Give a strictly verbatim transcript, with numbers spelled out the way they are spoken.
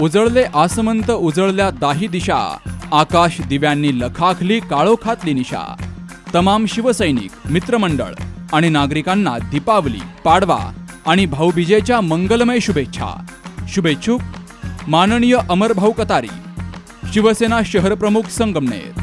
उजळले आसमंत उजळल्या दाही दिशा, आकाश दिव्यांनी लखाखली काळोखातली निशा। तमाम शिवसैनिक मित्रमंडळ आणि नागरिकांना दीपावली, पाडवा आणि भाऊबीजेच्या मंगलमय शुभेच्छा। शुभेच्छुक माननीय अमरभाऊ कतारी, शिवसेना शहर प्रमुख संगमनेर।